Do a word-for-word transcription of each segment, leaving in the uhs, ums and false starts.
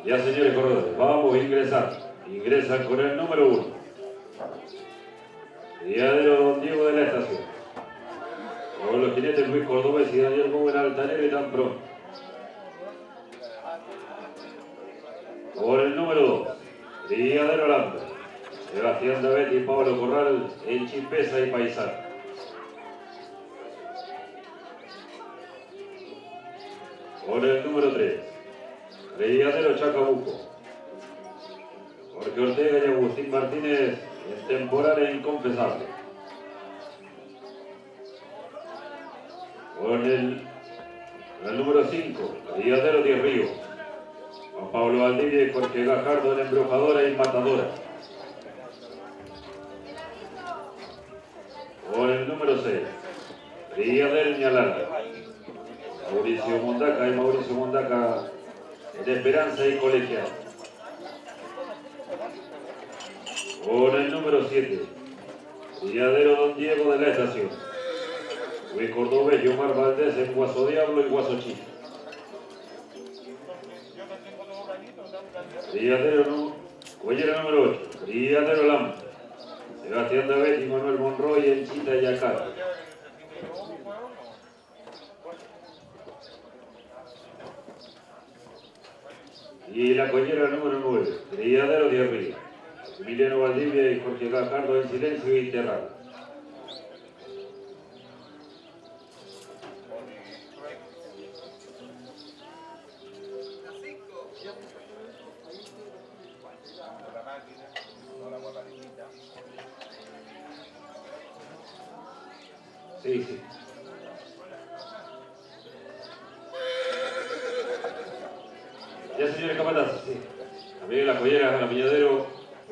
Ya, señores corredores, vamos a ingresar. Ingresan con el número uno. Criadero Don Diego de la Estación. Con los jinetes Luis Cordobés y Daniel Gómez Altanero y tan pronto. Con el número dos. Criadero Lambda. Sebastián Davet y Pablo Corral en Chispeza y Paisano. Con el número tres. Criadero Chacabuco. Jorge Ortega y Agustín Martínez en temporal e inconfesable. Con el, el número cinco, Criadero Diez Ríos. Juan Pablo Valdivia y Jorge Gajardo en embrujadora y matadora. Con el número seis, Criadero Ñalala. Mauricio Mondaca y Mauricio Mondaca de Esperanza y Colegial. Con el número siete, Criadero Don Diego de la Estación. Luis Cordobés y Omar Valdés en Guaso Diablo y Guaso Chico. Criadero no, Collera número ocho, Criadero Lambda. Sebastián Davet y Manuel Monroy en Chita y Yacar. Y la collera número nueve, Criadero de Arriba. Emiliano Valdivia y Jorge Gajardo en silencio y terrado. Sí, sí. Ya, señores capatazos, sí. También la collera del Apiñadero.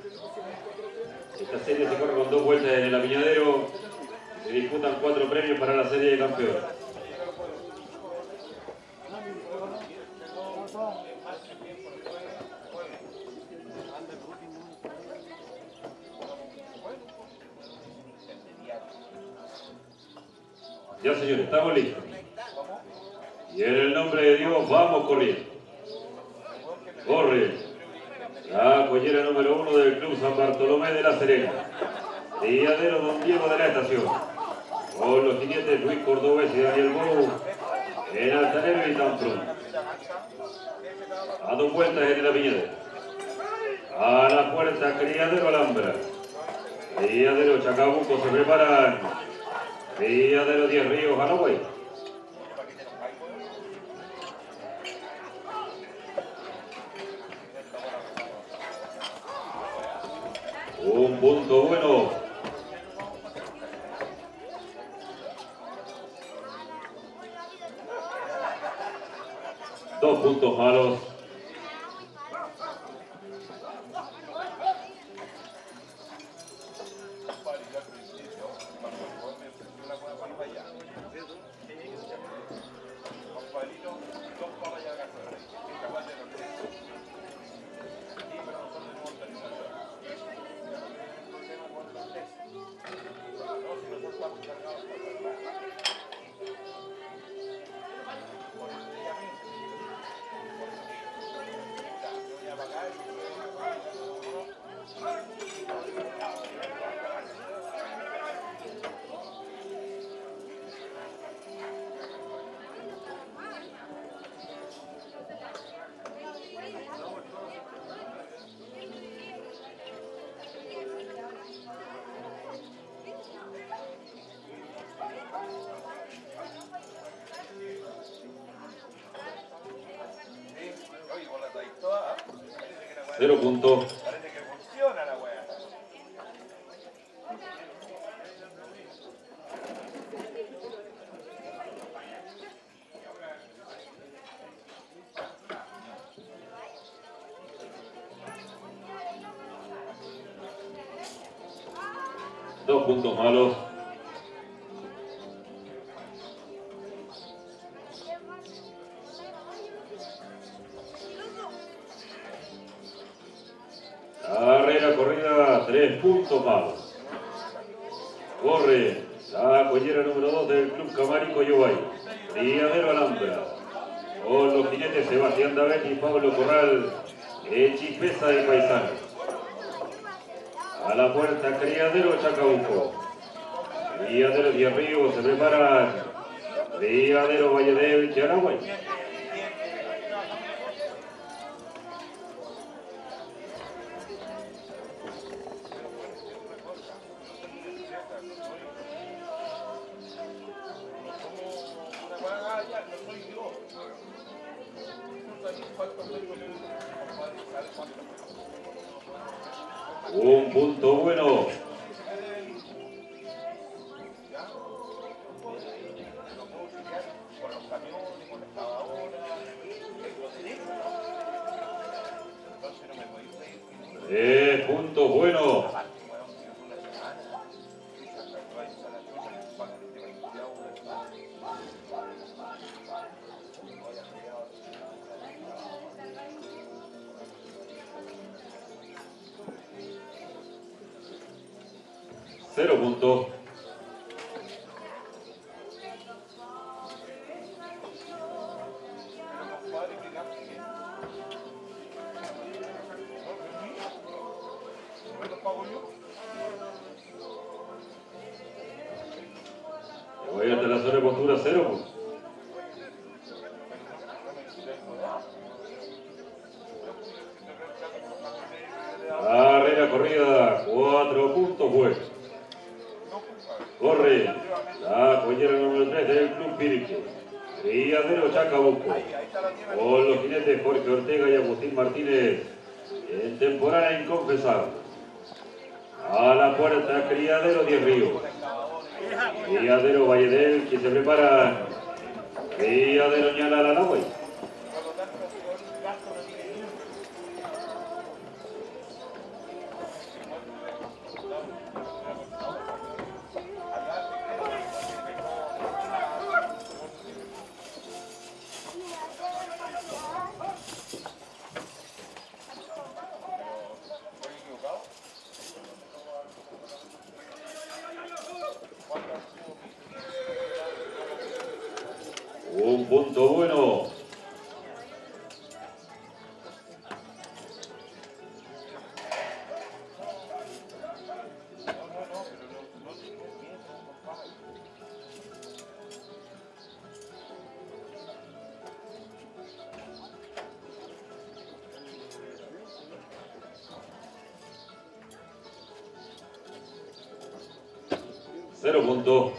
Esta serie se corre con dos vueltas en el Apiñadero. Se disputan cuatro premios para la serie de campeones. Ya, señores, estamos listos. Y en el nombre de Dios vamos corriendo. Corre la collera número uno del Club San Bartolomé de la Serena. Criadero Don Diego de la Estación. Con los jinetes Luis Cordobés y Daniel Gómez en Altanero y tan pronto. A dos vueltas en el Apiñadero. A la puerta Criadero Alhambra. Criadero Chacabuco se preparan. Criadero Diez Ríos Hanaway. Un punto bueno. Dos puntos malos. Cero puntos. Parece que funciona la wea. Dos puntos malos. Carrera corrida, tres puntos malos. Corre la collera número dos del Club Camarico Yobay. Criadero Alhambra. Con los jinetes Sebastián Davet y Pablo Corral Echipesa y Paisano. A la puerta Criadero Chacabuco. Criadero Díaz Río se preparan. Criadero Valle de Charagüey. Un punto bueno. Tres puntos buenos. Cero puntos. Voy hasta la zona de postura cero. Carrera corrida, cuatro puntos buenos. Corre la collera número tres del Club Piricho. Criadero Chacabuco. Con los jinetes Jorge Ortega y Agustín Martínez. En temporada inconfesable. A la puerta Criadero Díaz Río. Criadero Valledel, que se prepara. Criadero Ñala Lanagüey. Un punto bueno. Cero puntos.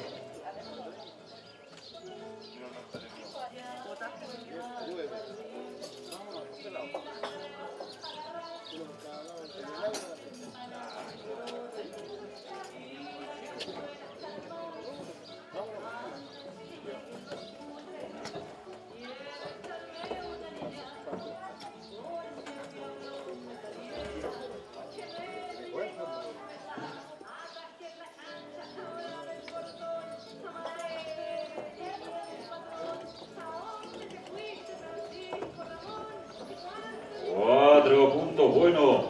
Cuatro puntos buenos.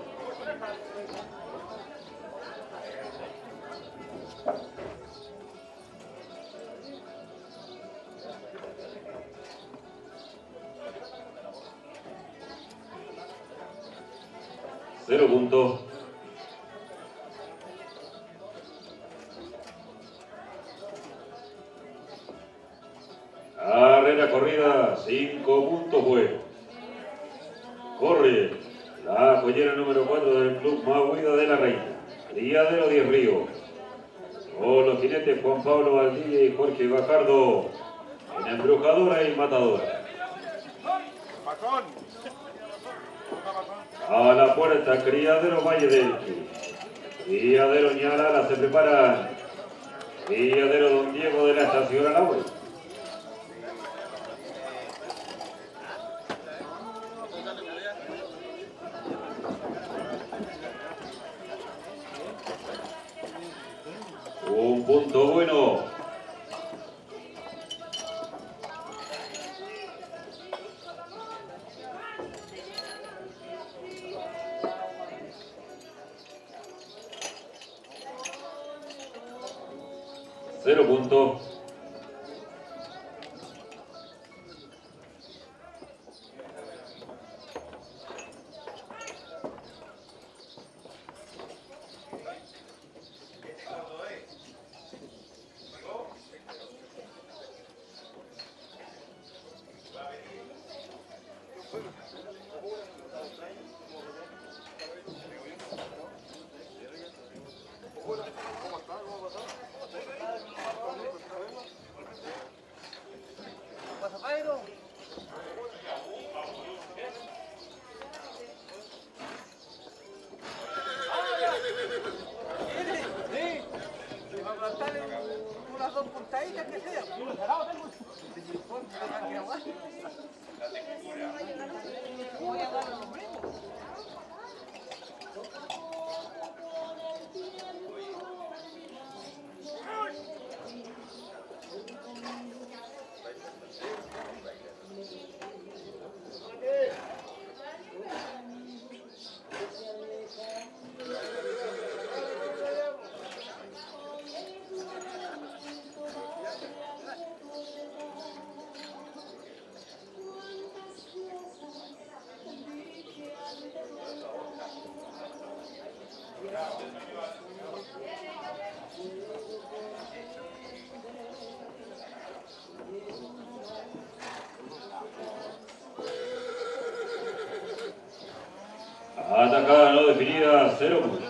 Cero puntos. Carrera corrida, cinco puntos buenos. Corre la collera número cuatro del Club Mahuida de la Reina. Criadero Díaz Río. Con los jinetes Juan Pablo Valdivia y Jorge Bajardo. En embrujadora y matadora. A la puerta Criadero Valle del Criadero Ñalala se prepara. Criadero Don Diego de la Estación Alagüey. Un punto bueno. Cero puntos. Unas dos puntaditas que sea. Voy a dar los primos. Atacada no definida, cero puntos.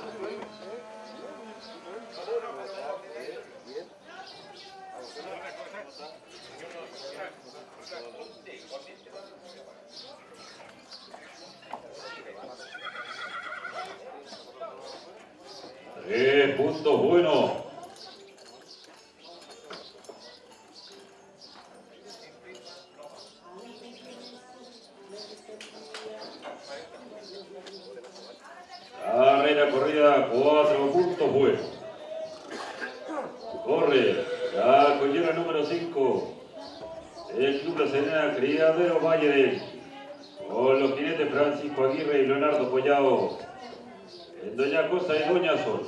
Tres puntos buenos. Carrera corrida, cuatro puntos buenos. Corre la collera número cinco. El Club La Serena, Criadero Valle del. Con los jinetes Francisco Aguirre y Leonardo Collao. En Doña Cosa y Doña Sol.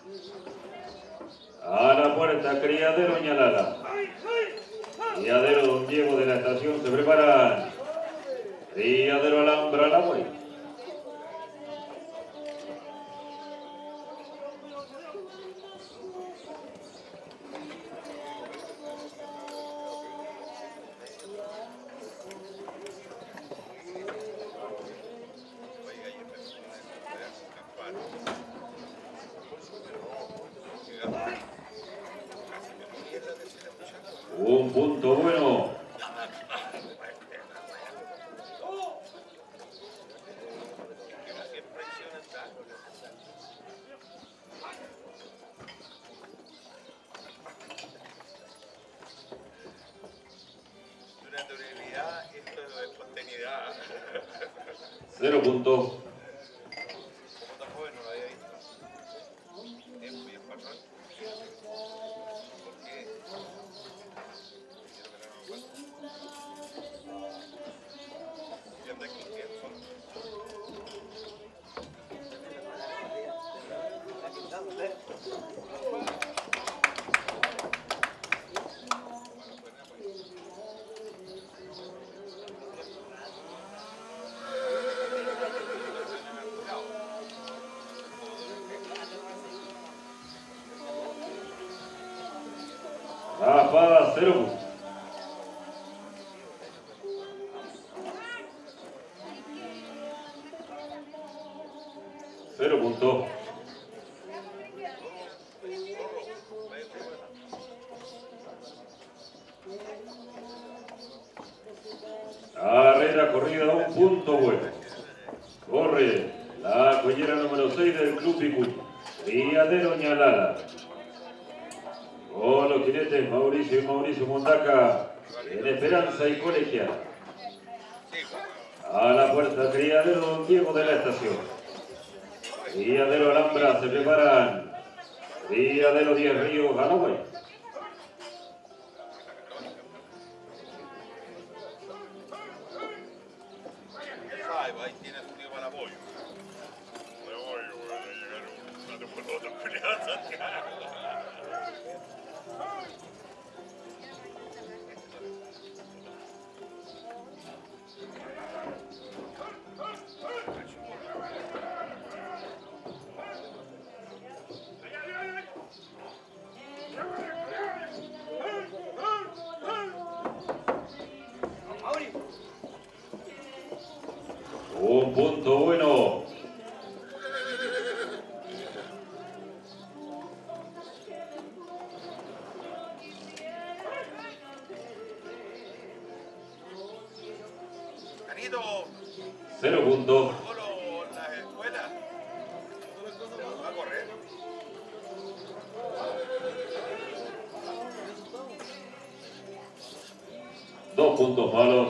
A la puerta, Criadero Ñalala. Criadero Don Diego de la estación se preparan. Criadero Alhambra la vuelta. Un punto bueno. Naturalidad, esto es espontaneidad. Cero puntos. Como tan joven no lo había visto. Es muy patrón. Porque y anda aquí que son. Rapada, cero puntos. Cero puntos. Carrera corrida, un punto bueno. Corre la collera número seis del Club Picuy. Criadero Ñalala. Con los jinetes Mauricio y Mauricio Mondaca. En Esperanza y Colegial. A la puerta, Criadero Don Diego de la estación. Criadero Alhambra se preparan. Criadero Diez Ríos, Galaway. Ahí tiene su tío para apoyo. Bueno, voy a llegar un rato por otro culiado Santiago. Un punto bueno. poquito Cero puntos. por las escuelas. Va a correr. Dos puntos malos.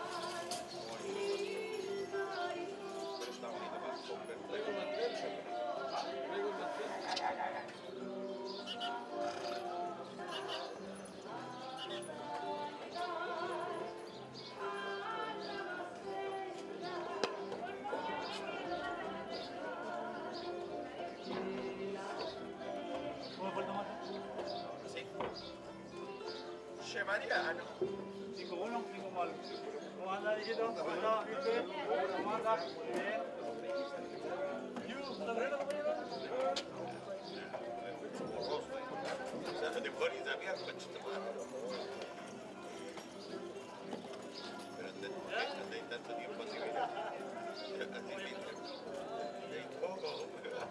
Che María, ¿no? Cinco bueno, cinco malo. ¿Cómo anda, Dijito? ¿Cómo anda? ¿Viste? ¿Cómo anda? Muy bien. Ya no te pones a mirar, coche tu madre. Pero andáis tanto tiempo así, mira. Así, mira. Hay poco.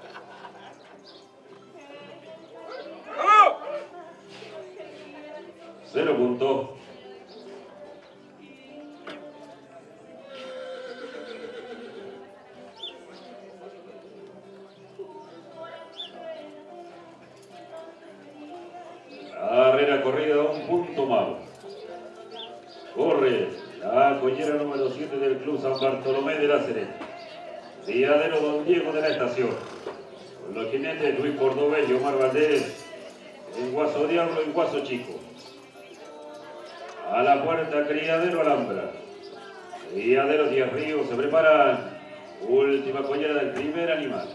Cero puntos. Carrera corrida, un punto malo. Corre la collera número siete del Club San Bartolomé de la Serena. Diadero Don Diego de la Estación. Con los jinetes Luis Cordobés y Omar Valdés. En Guaso Diablo y Guaso Chico. A la puerta Criadero Alhambra. Criadero Díaz Ríos se preparan. Última collera del primer animal.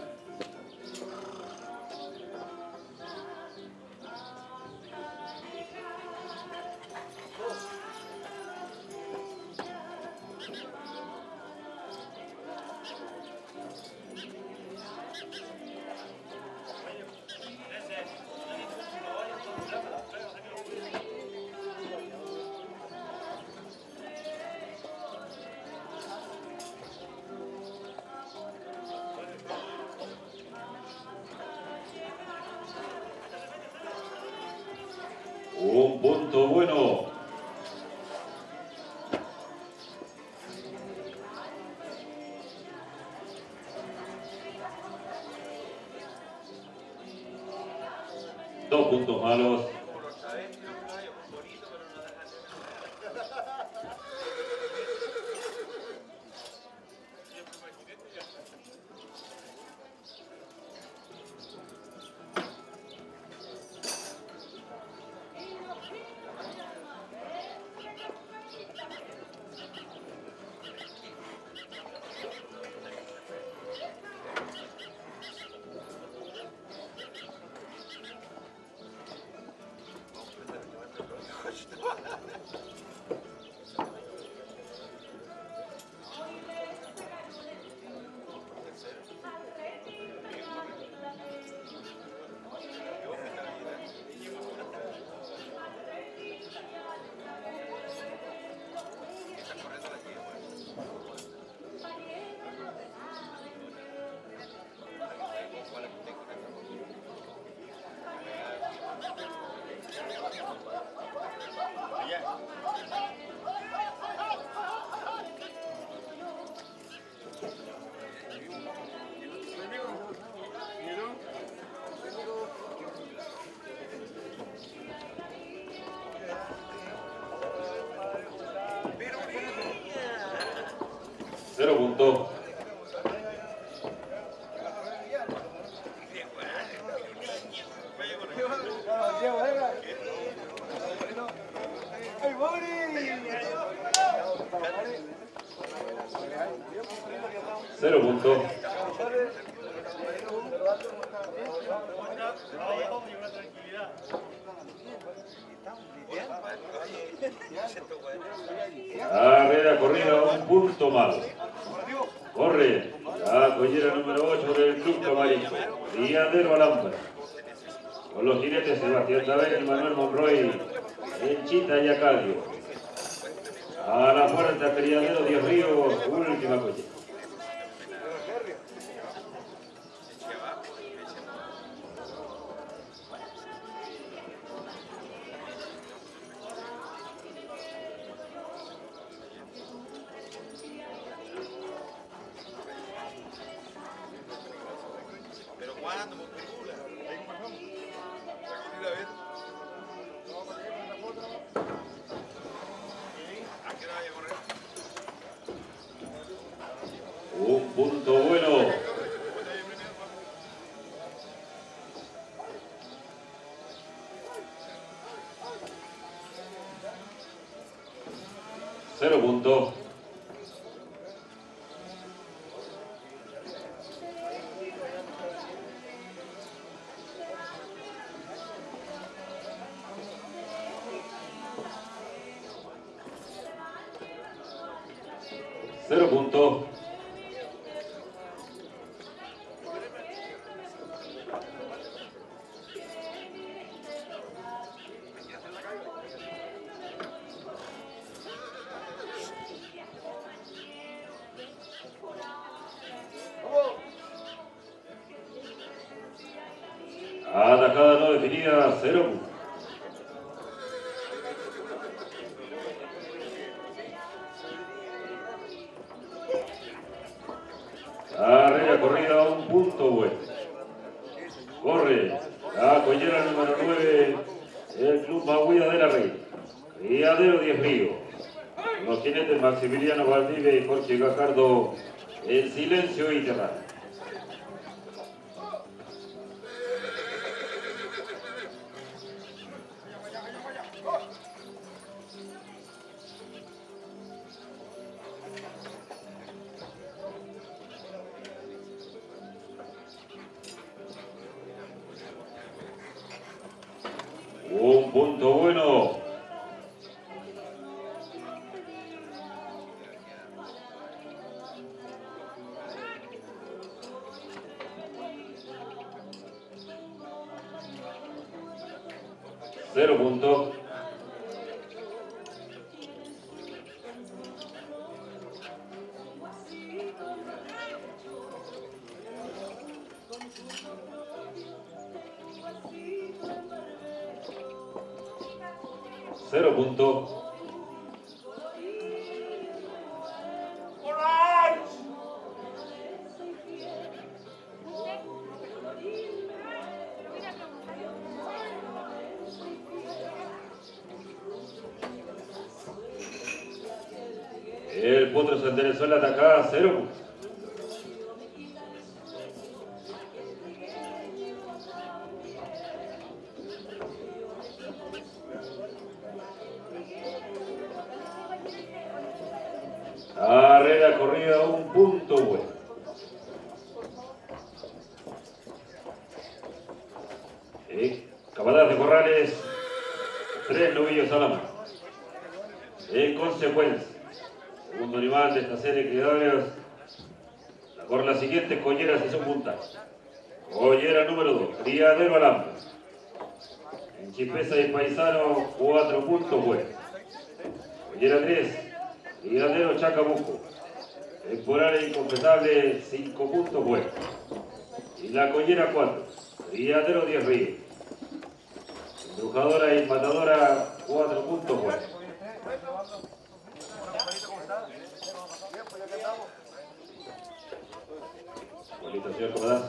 Un punto bueno. Dos puntos malos. Cero puntos. Cero puntos. Carrera corrida, un punto malo. Corre la collera número ocho del Club Camarillo. Diadero Alhambra. Con los jinetes Sebastián Taber y Manuel Monroy. En Chita y Acadio. A la puerta Criadero Díaz Ríos. Última collera. Cero puntos. Cero puntos. Atacada no definida, cero puntos. Carrera corrida, un punto bueno. Corre la collera número nueve, el Club Maguía de la Reina. Criadero diez Ríos. Los jinetes Maximiliano Valdivia y Jorge Gajardo en silencio y terrano. Un punto bueno. Cero puntos. Cero puntos. El Potro se enderezó en la atacada, cero puntos. Carrera corrida, un punto bueno. Eh, Capataz de Corrales, tres novillos a la mano. En consecuencia, segundo animal de esta serie de criadores, por las siguientes colleras y son puntas. Collera número dos, Criadero Alambre. En Chispeza y Paisano, cuatro puntos buenos. Collera tres, Criadero Chacabuco. Temporal e incompletable, cinco puntos buenos. Y la collera cuatro, Criadero diez Ríos. Embrujadora y matadora, cuatro puntos buenos. Bonito, señor Capataz.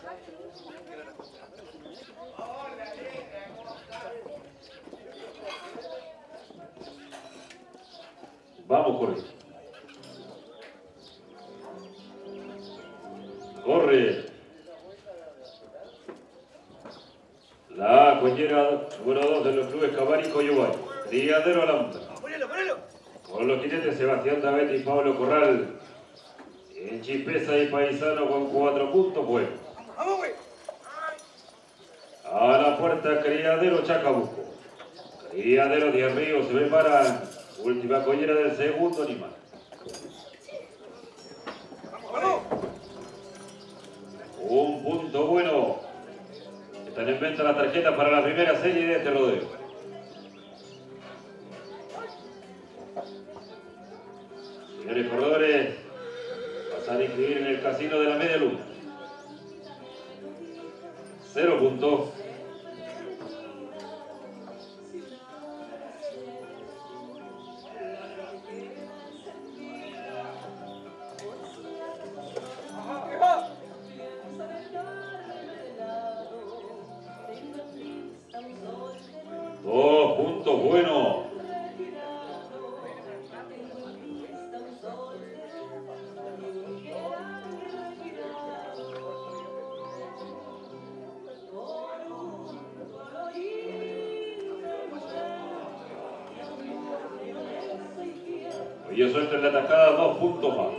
Vamos, corre. Corre. La collera número dos de los clubes Cabarico y Uruguay. Criadero Alambre. Con los jinetes Sebastián Davet y Pablo Corral. En Chispeza y Paisano con cuatro puntos buenos. A la puerta Criadero Chacabuco. Criadero diez Ríos se prepara. Última collera del segundo animal. Un punto bueno. Están en venta las tarjetas para la primera serie de este rodeo. Señores corredores, pasan a inscribir en el casino de la media luna. Cero puntos. Dos puntos buenos. Y eso entra en la atacada, dos puntos más.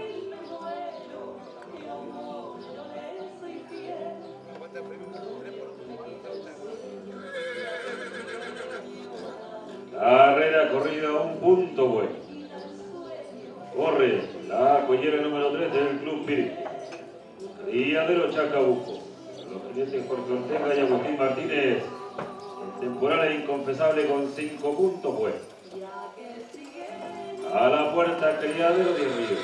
Carrera corrida, un punto bueno. Corre la collera número tres del Club Piri. Criadero Chacabuco. Los clientes Jorge Ortega y Agustín Martínez. El temporal es inconfesable con cinco puntos buenos. A la puerta Criadero diez Ríos.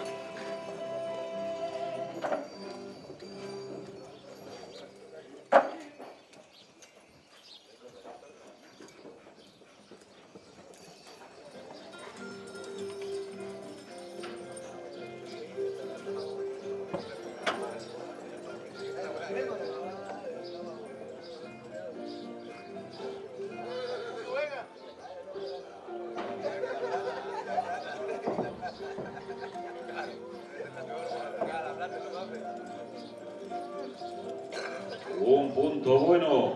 Un punto bueno.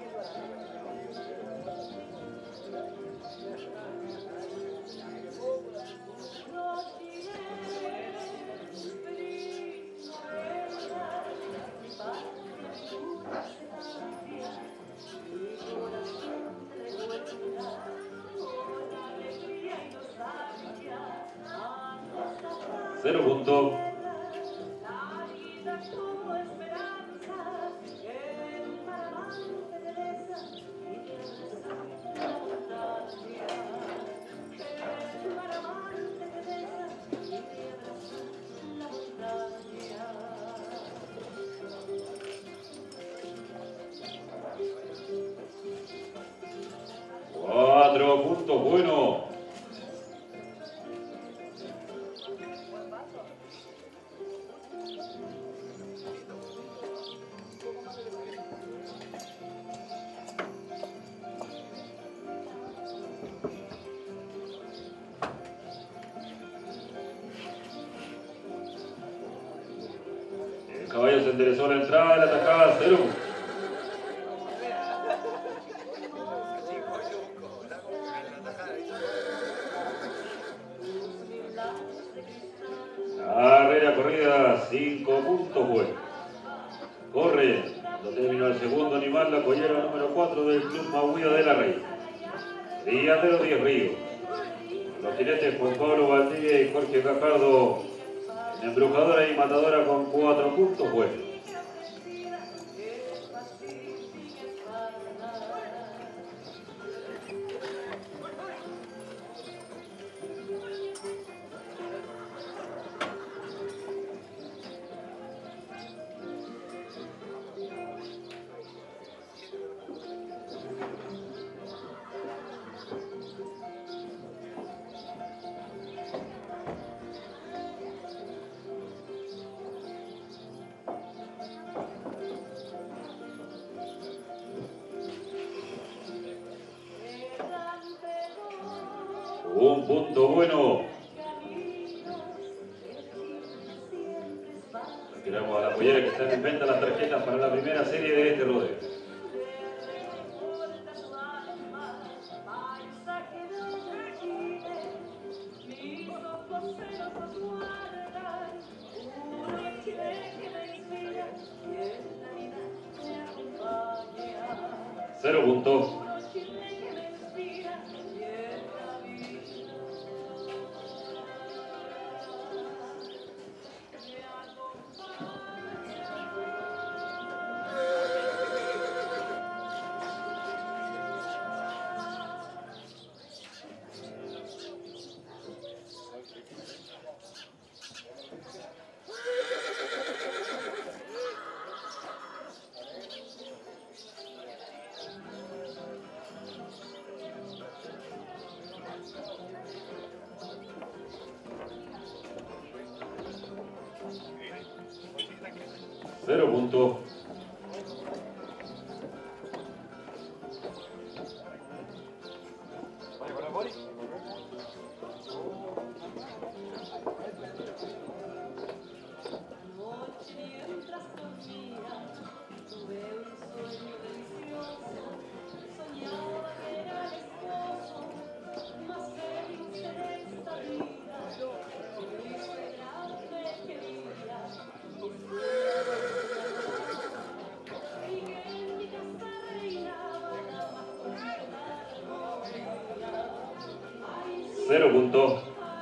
Cero puntos. Cuatro puntos buenos. El caballo se enderezó a la entrada, la atacada cero. Carrera corrida, cinco puntos buenos. Corre, lo terminó el segundo animal, la collera número cuatro del Club Mahuida de la Rey. Criadero diez Ríos. Los jinetes Juan Pablo Valdivia y Jorge Cajardo en embrujadora y matadora con cuatro puntos buenos. Un punto bueno. Retiramos a la pollera que están en venta las tarjetas para la primera serie de este rodeo. Cero puntos. Cero puntos. Cero puntos.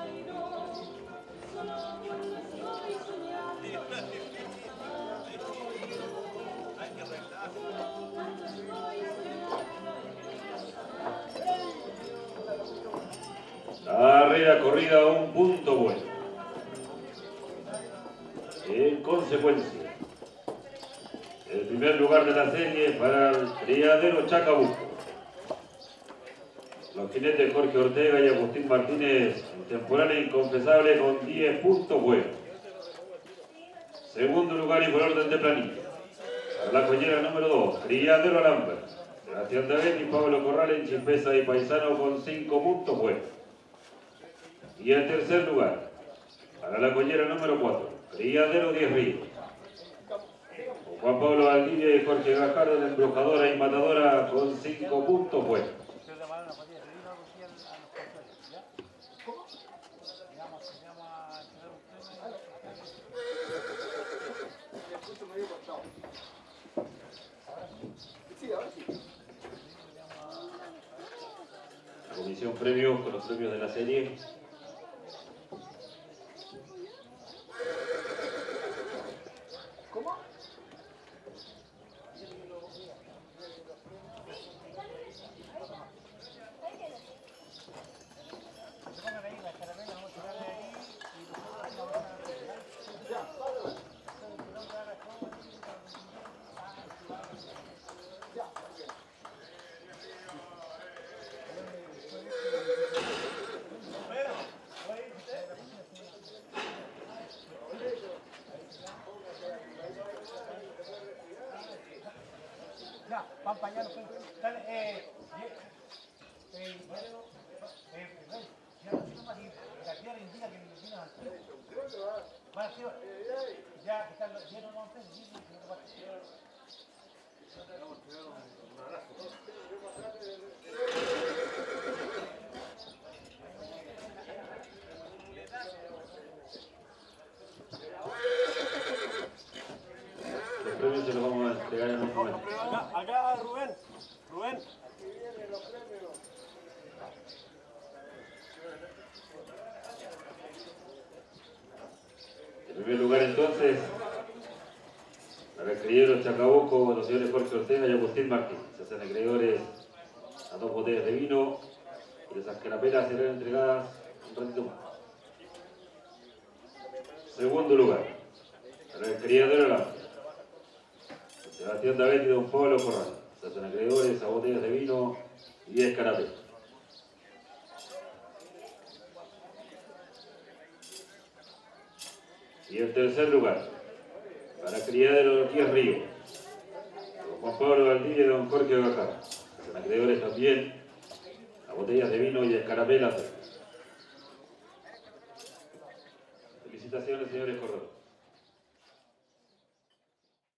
Arriba corrida, un punto bueno. En consecuencia, el primer lugar de la serie para el Criadero Chacabuco. Los jinetes Jorge Ortega y Agustín Martínez en temporada inconfesable con diez puntos buenos. Segundo lugar y por orden de planilla. Para la collera número dos, Criadero Alhambra. Sebastián David y Pablo Corral en Chispeza y Paisano con cinco puntos buenos. Y en tercer lugar, para la collera número cuatro, Criadero Diez Ríos. Con Juan Pablo Valdivia y Jorge Gajardo en Embrujadora y Matadora con cinco puntos buenos. Comisión premios con los premios de la serie. Ya, van para allá los pelos. Dale, eh, eh, eh, eh, ya no sé más y la tierra indica que me viene al pelo. Van a ser, ya, que están los llenos más pelos, y no te pasa. Los premios se los vamos a entregar en un momento. Acá, acá Rubén, Rubén. En primer lugar entonces, para el criadero Chacabuco, los señores Jorge Ortega y Agustín Martín. Se hacen acreedores a dos botellas de vino y las carapelas serán entregadas un ratito más. Segundo lugar, para el criadero Alhambra. Sebastián David y don Pablo Corral. Se hacen acreedores a botellas de vino y diez carapelas. Y en tercer lugar, para Criadero Diez Ríos, don Juan Pablo Valdivia y don Jorge Gajardo. Se hacen acreedores también a botellas de vino y escarapelas. Felicitaciones, señores corredores.